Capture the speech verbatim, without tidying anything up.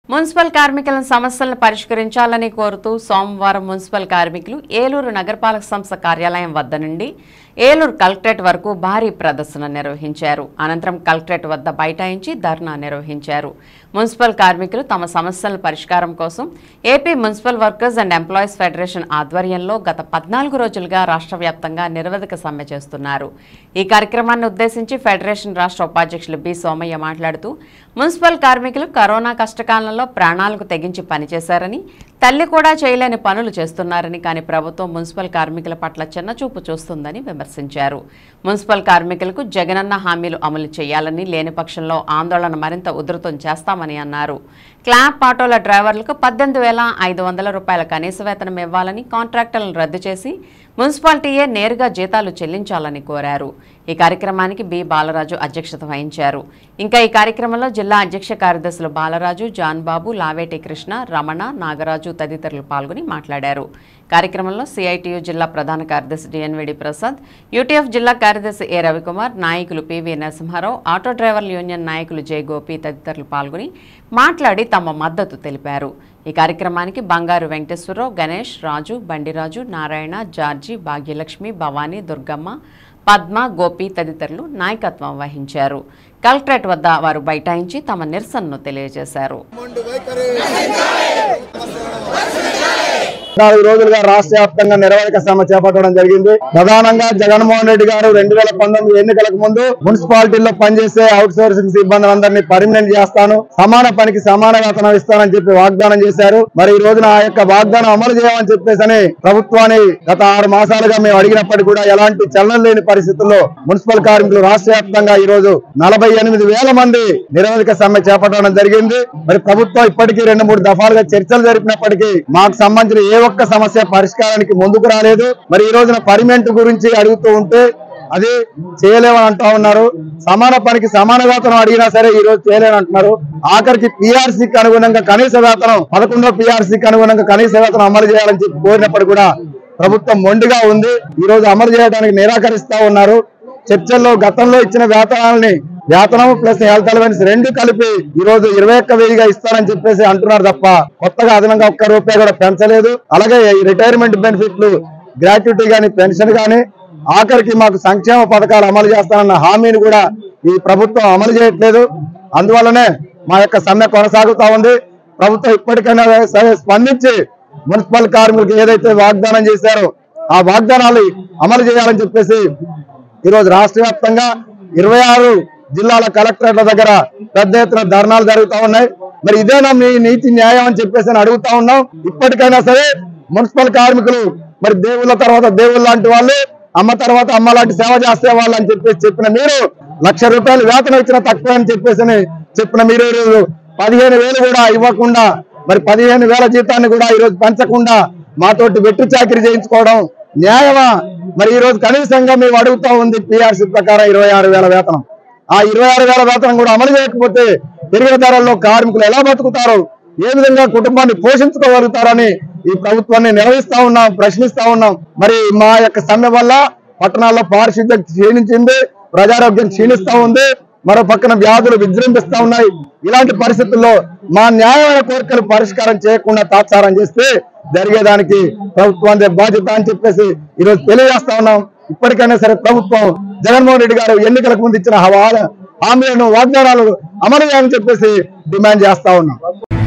Municipal కార్మికుల సమస్యలను పరిష్కరించాలని కోరుతూ సోమవారం మున్సిపల్ కార్మికులు ఏలూరు నగరపాలక సంస్థ కార్యాలయం వద్ద నుండి ఏలూరు కలెక్టరేట్ వరకు భారీ ప్రదర్శన నిర్వహించారు. అనంతరం కలెక్టరేట్ వద్ద బైఠాయించి ధర్నా నిర్వహించారు. మున్సిపల్ కార్మికులు తమ సమస్యల పరిష్కారం కోసం AP municipal workers and employees federation ఆధ్వర్యంలో గత పద్నాలుగు రోజులుగా రాష్ట్ర వ్యాప్తంగా నిరవధిక సమ్మె చేస్తున్నారు. ఈ కార్యక్రమాన్ని ఉద్దేశించి ఫెడరేషన్ రాష్ట్ర ఉపాధ్యక్షులు బి సోమయ్య మాట్లాడుతూ మున్సిపల్ కార్మికులు కరోనా కష్టకాలంలో ప్రాణాలకు తెగించి పనిచేశారని, తల్లి కూడా చేయలేని పనులు చేస్తున్నారని, కానీ ప్రభుత్వం మున్సిపల్ కార్మికుల పట్ల చిన్నచూపు చూస్తుందని విమర్శించారు. మున్సిపల్ కార్మికులకు జగనన్న హామీలు అమలు చేయాలని, లేని పక్షంలో ఆందోళన మరింత ఉధృతం చేస్తామని అన్నారు. క్లాప్ ఆటోల డ్రైవర్లకు పద్దెనిమిది వేల ఐదు వందల రూపాయల కనీస వేతనం ఇవ్వాలని, కాంట్రాక్టులను రద్దు చేసి మున్సిపాలిటీయే నేరుగా జీతాలు చెల్లించాలని కోరారు. ఈ కార్యక్రమానికి బి బాలరాజు అధ్యక్షత వహించారు. ఇంకా ఈ కార్యక్రమంలో జిల్లా అధ్యక్ష కార్యదర్శులు బాలరాజు, జాన్ బాబు, లావేటి కృష్ణ, రమణ, నాగరాజు తదితరులు పాల్గొని మాట్లాడారు. కార్యక్రమంలో సిఐటియు జిల్లా ప్రధాన కార్యదర్శి డిఎన్విడి ప్రసాద్, యూటీఎఫ్ జిల్లా కార్యదర్శి ఏ రవికుమార్, నాయకులు పివి నరసింహారావు, ఆటో డ్రైవర్ల యూనియన్ నాయకులు జై గోపి తదితరులు పాల్గొని మాట్లాడి తమ మద్దతు తెలిపారు. ఈ కార్యక్రమానికి బంగారు వెంకటేశ్వరరావు, గణేష్, రాజు, బండిరాజు, నారాయణ, జార్జి, భాగ్యలక్ష్మి, భవానీ, దుర్గమ్మ, పద్మ, గోపి తదితరులు నాయకత్వం వహించారు. కలెక్టరేట్ వద్ద వారు బైఠాయించి తమ నిరసనను తెలియజేశారు. నాలుగు రోజులుగా రాష్ట్ర వ్యాప్తంగా నిరవధిక సమ్మె చేపట్టడం జరిగింది. ప్రధానంగా జగన్మోహన్ రెడ్డి గారు రెండు వేల పంతొమ్మిది ఎన్నికలకు ముందు మున్సిపాలిటీల్లో పనిచేసే అవుట్ సోర్సింగ్ సిబ్బందులందరినీ పర్మినెంట్ చేస్తాను, సమాన పనికి సమాన వేతనం ఇస్తానని చెప్పి వాగ్దానం చేశారు. మరి ఈ రోజున ఆ యొక్క వాగ్దానం అమలు చేయమని చెప్పేసి ప్రభుత్వాన్ని గత ఆరు మాసాలుగా మేము అడిగినప్పటికీ కూడా ఎలాంటి చలనం లేని పరిస్థితుల్లో మున్సిపల్ కార్మికులు రాష్ట్ర వ్యాప్తంగా ఈ రోజు నలభై ఎనిమిది వేల మంది నిరవధిక సమ్మె చేపట్టడం జరిగింది. మరి ప్రభుత్వం ఇప్పటికీ రెండు మూడు దఫాలుగా చర్చలు జరిపినప్పటికీ మాకు సంబంధించిన ఏ ఒక్క సమస్య పరిష్కారానికి ముందుకు రాలేదు. మరి ఈ రోజున పర్మినెంట్ గురించి అడుగుతూ ఉంటే అది చేయలేమని అంటా ఉన్నారు. సమాన పనికి సమాన వేతనం అడిగినా సరే ఈ రోజు చేయలేనంటున్నారు. ఆఖరికి పిఆర్సీకి అనుగుణంగా కనీస వేతనం పదకొండో పిఆర్సీకి అనుగుణంగా కనీస వేతనం అమలు చేయాలని చెప్పి కోరినప్పుడు కూడా ప్రభుత్వం మొండిగా ఉంది. ఈ రోజు అమలు చేయడానికి నిరాకరిస్తా ఉన్నారు. చర్చల్లో గతంలో ఇచ్చిన వేతనాలని వేతనం ప్లస్ హెల్త్ అలవెన్స్ రెండు కలిపి ఈ రోజు ఇరవై ఒక్క వెయ్యిగా ఇస్తారని చెప్పేసి అంటున్నారు తప్ప కొత్తగా అదనంగా ఒక్క రూపాయి కూడా పెంచలేదు. అలాగే ఈ రిటైర్మెంట్ బెనిఫిట్లు, గ్రాట్యుటీ గాని, పెన్షన్ గాని, ఆఖరికి మాకు సంక్షేమ పథకాలు అమలు చేస్తానన్న హామీని కూడా ఈ ప్రభుత్వం అమలు చేయట్లేదు. అందువల్లనే మా యొక్క సమ్మె కొనసాగుతా ఉంది. ప్రభుత్వం ఇప్పటికైనా సరే స్పందించి మున్సిపల్ కార్మికులకు ఏదైతే వాగ్దానం చేశారో ఆ వాగ్దానాలు అమలు చేయాలని చెప్పేసి ఈ రోజు రాష్ట్ర వ్యాప్తంగా ఇరవై ఆరు జిల్లాల కలెక్టరేట్ల దగ్గర పెద్ద ఎత్తున ధర్నాలు జరుగుతా ఉన్నాయి. మరి ఇదేనా మీ నీతి న్యాయం అని చెప్పేసి అడుగుతా ఉన్నాం. ఇప్పటికైనా సరే మున్సిపల్ కార్మికులు మరి దేవుళ్ళ తర్వాత దేవుళ్ళ లాంటి వాళ్ళు, అమ్మ తర్వాత అమ్మ లాంటి సేవ చేసే వాళ్ళు అని చెప్పేసి చెప్పిన మీరు లక్ష రూపాయలు వేతనం ఇచ్చిన తక్కువ అని చెప్పేసి చెప్పిన మీరు ఈరోజు పదిహేను వేలు కూడా ఇవ్వకుండా, మరి పదిహేను వేల జీతాన్ని కూడా ఈరోజు పెంచకుండా మాతోటి వెట్టి చాకిరీ చేయించుకోవడం న్యాయమా? మరి ఈ రోజు కనీసంగా మేము అడుగుతా ఉంది పిఆర్సీ ప్రకారం ఇరవై ఆరు వేల వేతనం. ఆ ఇరవై ఆరు వేల వేతనం కూడా అమలు చేయకపోతే పెరిగిన ధరల్లో కార్మికులు ఎలా బతుకుతారో, ఏ విధంగా కుటుంబాన్ని పోషించుకోగలుగుతారని ఈ ప్రభుత్వాన్ని నిలదీస్తా ఉన్నాం, ప్రశ్నిస్తా ఉన్నాం. మరి మా యొక్క సమ్మె వల్ల పట్టణాల్లో పారిశుద్ధ్యం క్షీణించింది, ప్రజారోగ్యం క్షీణిస్తా ఉంది, మరో పక్కన వ్యాధులు విజృంభిస్తా ఉన్నాయి. ఇలాంటి పరిస్థితుల్లో మా న్యాయమైన కోరికలు పరిష్కారం చేయకుండా తాత్సారం చేస్తే జరిగేదానికి ప్రభుత్వానికి బాధ్యత అని చెప్పేసి ఈరోజు తెలియజేస్తా ఉన్నాం. ఇప్పటికైనా సరే ప్రభుత్వం జగన్మోహన్ రెడ్డి గారు ఎన్నికలకు ముందు ఇచ్చిన హామీలను, వాగ్దానాలు అమలు చేయాలని చెప్పేసి డిమాండ్ చేస్తా ఉన్నాం.